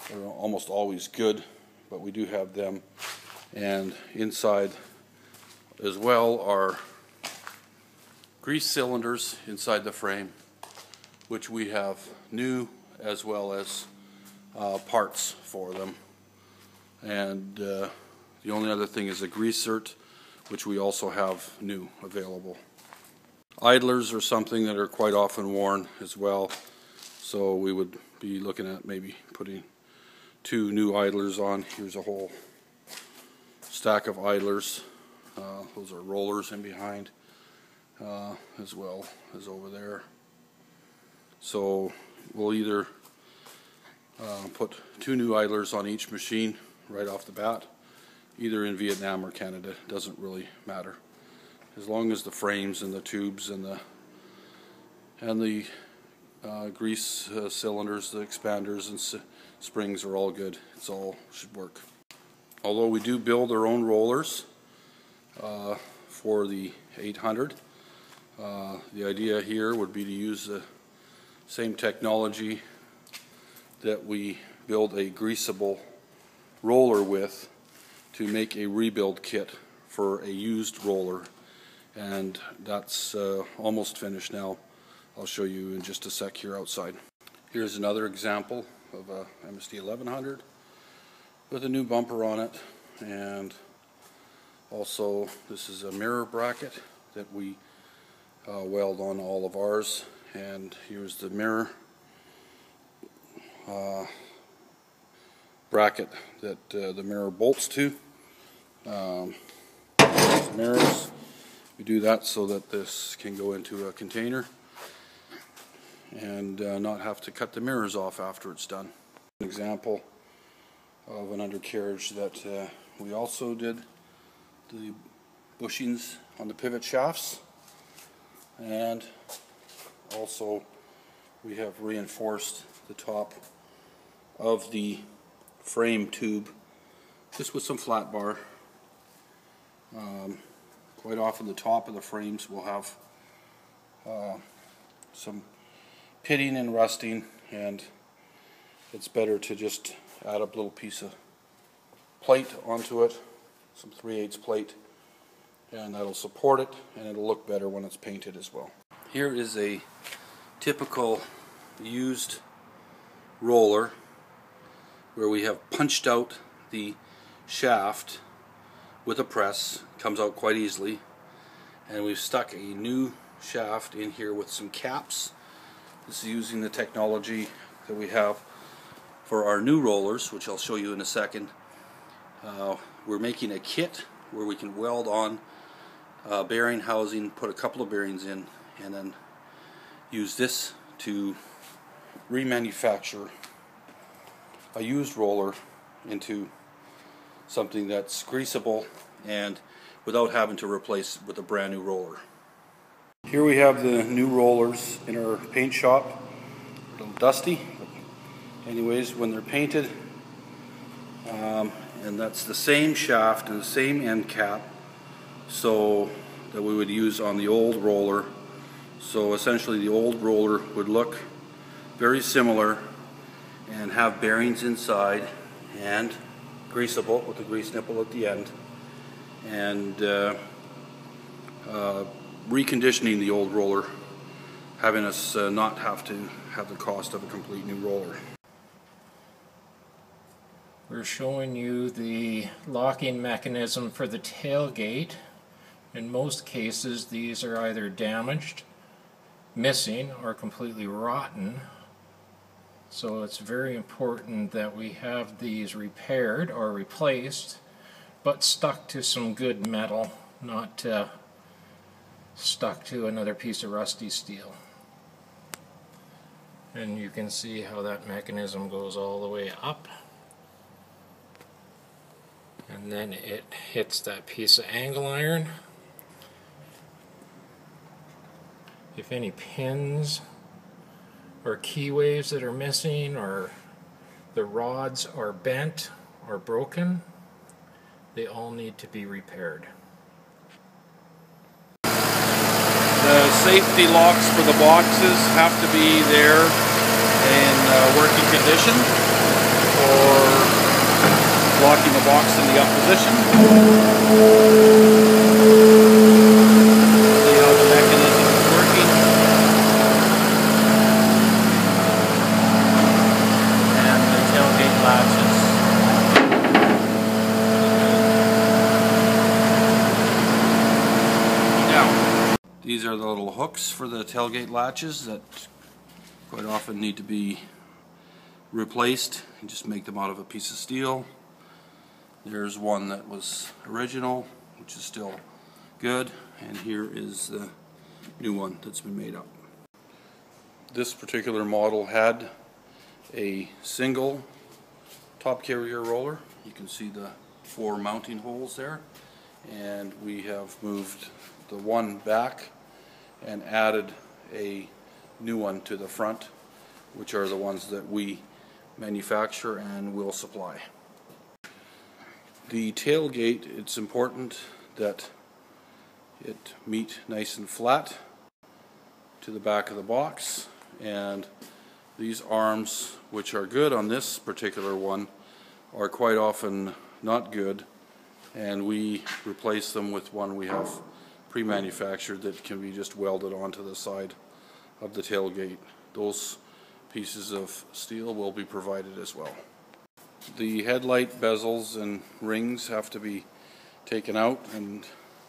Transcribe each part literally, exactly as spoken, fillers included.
They're almost always good, but we do have them. And inside as well are grease cylinders inside the frame, which we have new, as well as uh, parts for them. And uh, the only other thing is a grease cert, which we also have new available. Idlers are something that are quite often worn as well, so we would be looking at maybe putting two new idlers on. Here's a whole stack of idlers. Uh, those are rollers in behind, uh, as well as over there. So we'll either uh, put two new idlers on each machine right off the bat, either in Vietnam or Canada. Doesn't really matter, as long as the frames and the tubes and the and the uh, grease uh, cylinders, the expanders and s springs are all good. It's all should work. Although we do build our own rollers uh, for the eight hundred, uh, the idea here would be to use the same technology that we build a greasable roller with to make a rebuild kit for a used roller, and that's uh, almost finished now. I'll show you in just a sec here outside. Here's another example of a M S D eleven hundred with a new bumper on it, and also this is a mirror bracket that we uh, weld on all of ours, and here's the mirror uh, bracket that uh, the mirror bolts to. Um, mirrors, we do that so that this can go into a container and uh, not have to cut the mirrors off after it's done. An example of an undercarriage that uh, we also did the bushings on the pivot shafts, and also we have reinforced the top of the frame tube just with some flat bar. Um, quite often the top of the frames will have uh, some pitting and rusting, and it's better to just add a little piece of plate onto it, some three eighths plate, and that'll support it, and it'll look better when it's painted as well. Here is a typical used roller where we have punched out the shaft with a press. It comes out quite easily, and we've stuck a new shaft in here with some caps. This is using the technology that we have for our new rollers, which I'll show you in a second. Uh, we're making a kit where we can weld on uh, bearing housing, put a couple of bearings in, and then use this to remanufacture a used roller into something that's greasable and without having to replace it with a brand new roller. Here we have the new rollers in our paint shop. A little dusty, but anyways, when they're painted, um, and that's the same shaft and the same end cap, so that we would use on the old roller. So essentially the old roller would look very similar and have bearings inside and greasable with a grease nipple at the end, and uh, uh, reconditioning the old roller, having us uh, not have to have the cost of a complete new roller. We're showing you the locking mechanism for the tailgate. In most cases these are either damaged, missing, or completely rotten. So it's very important that we have these repaired or replaced, but stuck to some good metal, not uh, stuck to another piece of rusty steel. And you can see how that mechanism goes all the way up, and then it hits that piece of angle iron. If any pins or key waves that are missing, or the rods are bent or broken, they all need to be repaired. The safety locks for the boxes have to be there in uh, working condition. So locking the box in the up position. See how the mechanism is working. And the tailgate latches. Now, these are the little hooks for the tailgate latches that quite often need to be replaced. You just make them out of a piece of steel. There's one that was original, which is still good, and here is the new one that's been made up. This particular model had a single top carrier roller. You can see the four mounting holes there, and we have moved the one back and added a new one to the front, which are the ones that we manufacture and will supply. The tailgate, it's important that it meet nice and flat to the back of the box, and these arms, which are good on this particular one, are quite often not good, and we replace them with one we have pre-manufactured that can be just welded onto the side of the tailgate. Those pieces of steel will be provided as well. The headlight bezels and rings have to be taken out and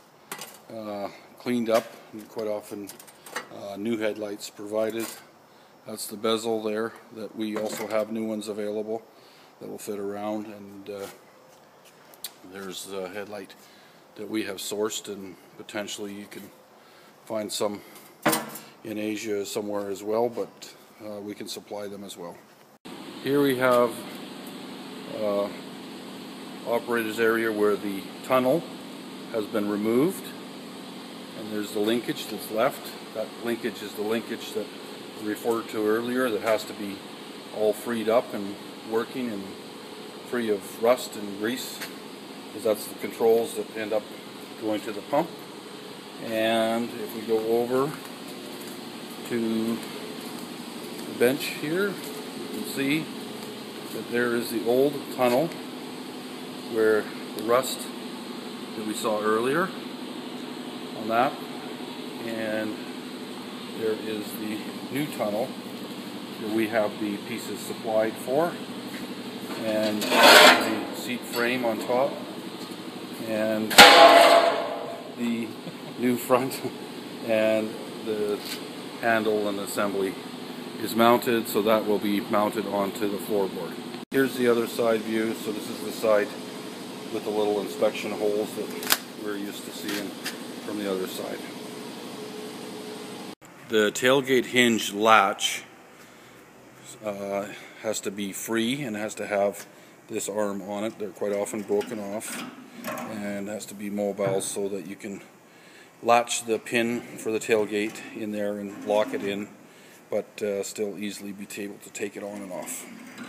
uh, cleaned up, and quite often uh, new headlights provided. That's the bezel there, that we also have new ones available that will fit around, and uh, there's the headlight that we have sourced, and potentially you can find some in Asia somewhere as well, but uh, we can supply them as well. Here we have uh, operator's area where the tunnel has been removed, and there's the linkage that's left. That linkage is the linkage that we referred to earlier, that has to be all freed up and working and free of rust and grease, because that's the controls that end up going to the pump. And if we go over to the bench here, you can see that there is the old tunnel where the rust that we saw earlier on that, and there is the new tunnel that we have the pieces supplied for, and the seat frame on top, and the new front, and the handle and assembly is mounted, so that will be mounted onto the floorboard. Here's the other side view. So this is the side with the little inspection holes that we're used to seeing from the other side. The tailgate hinge latch uh, has to be free and has to have this arm on it. They're quite often broken off, and has to be mobile so that you can latch the pin for the tailgate in there and lock it in, but uh, still easily be able to take it on and off.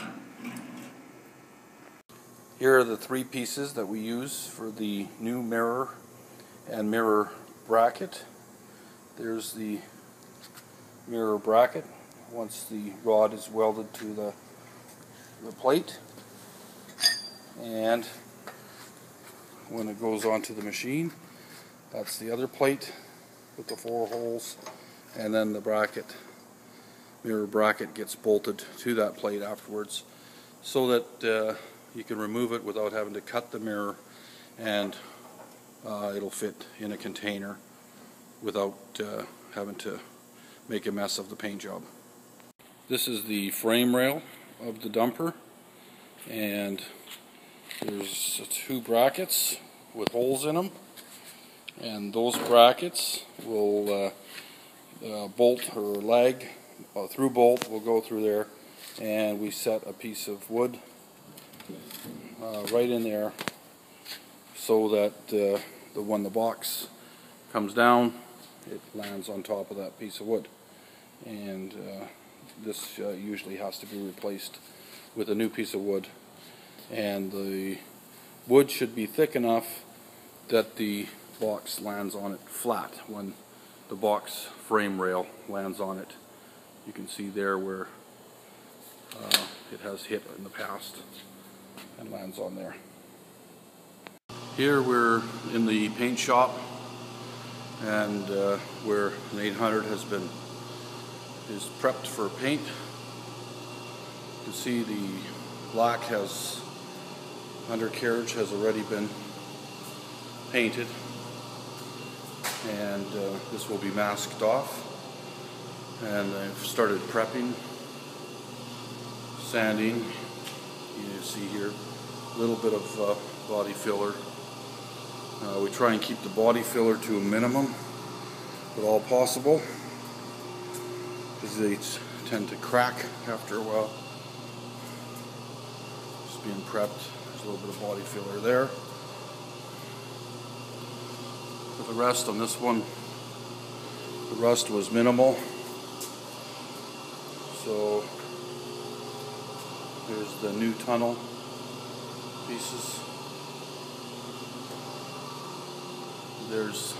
Here are the three pieces that we use for the new mirror and mirror bracket. There's the mirror bracket once the rod is welded to the, the plate, and when it goes onto the machine, that's the other plate with the four holes, and then the bracket, mirror bracket, gets bolted to that plate afterwards, so that uh, you can remove it without having to cut the mirror, and uh, it'll fit in a container without uh, having to make a mess of the paint job. This is the frame rail of the dumper, and there's two brackets with holes in them, and those brackets will uh, uh, bolt or lag uh, through bolt will go through there, and we set a piece of wood uh, right in there so that uh, the when the box comes down, it lands on top of that piece of wood, and uh, this uh, usually has to be replaced with a new piece of wood, and the wood should be thick enough that the box lands on it flat when the box frame rail lands on it. You can see there where uh, it has hit in the past. and lands on there. Here we're in the paint shop, and uh, where an eight hundred has been is prepped for paint. You can see the black has undercarriage has already been painted, and uh, this will be masked off. And I've started prepping, sanding. You see here a little bit of uh, body filler. Uh, we try and keep the body filler to a minimum, if at all possible, because they tend to crack after a while. Just being prepped. There's a little bit of body filler there. For the rest on this one, the rust was minimal. So here's the new tunnel pieces. There's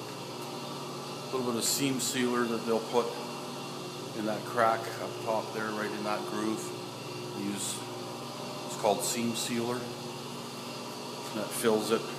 a little bit of seam sealer that they'll put in that crack up top there, right in that groove. We use, it's called seam sealer. And that fills it.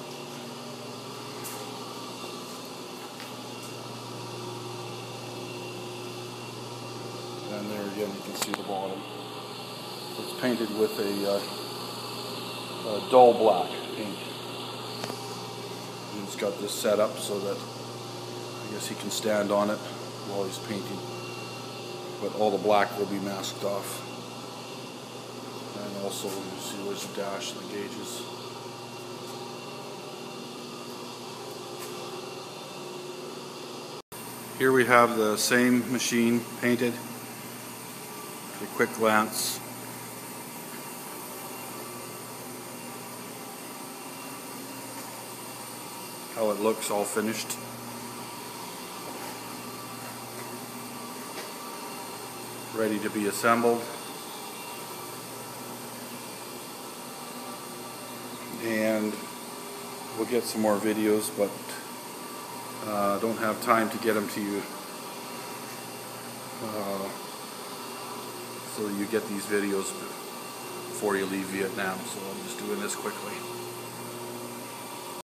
And there again you can see the bottom. It's painted with a, uh, a dull black paint. And it's got this set up so that I guess he can stand on it while he's painting. But all the black will be masked off. And also you see there's a dash in the gauges. Here we have the same machine painted. A quick glance. How it looks all finished. Ready to be assembled. And we'll get some more videos, but uh, don't have time to get them to you. Uh, so you get these videos before you leave Vietnam, so I'm just doing this quickly.